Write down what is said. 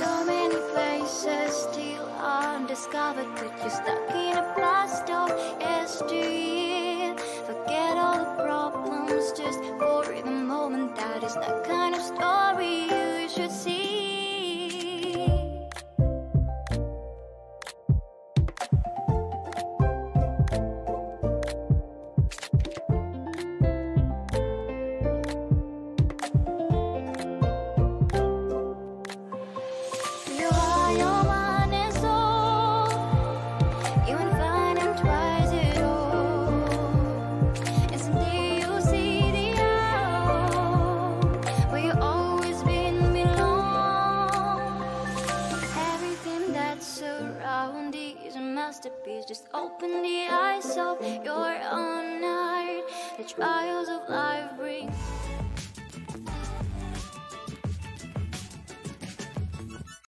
So many places still undiscovered, but you're stuck in a blast of yesteryear. Forget all the problems just for the moment. That is the kind of story you should see. Masterpiece, just open the eyes of your own heart. The trials of life bring